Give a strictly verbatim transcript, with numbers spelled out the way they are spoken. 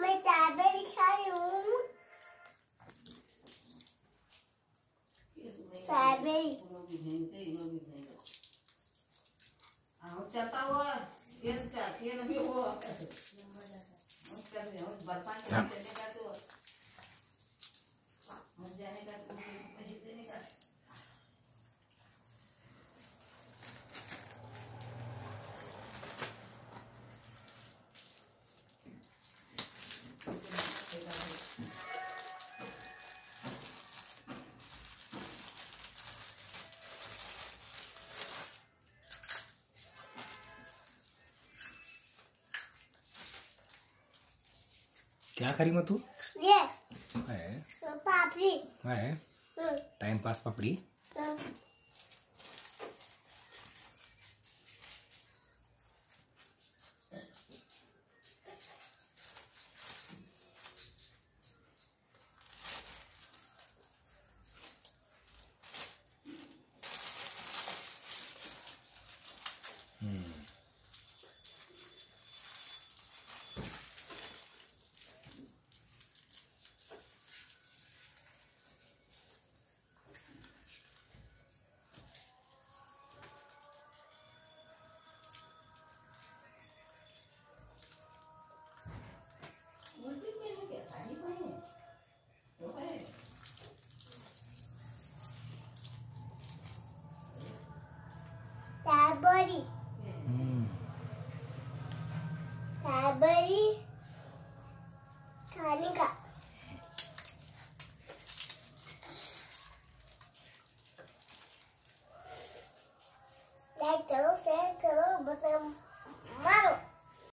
मैं स्ट्रॉबेरी खा रही हूँ। स्ट्रॉबेरी चलता हुआ ये ये ना भी हो बर्फान चलने का तो जाने का देने का क्या करी मैं तू ये है पापड़ी है टाइम पास पापड़ी स्ट्रॉबेरी स्ट्रॉबेरी खाने का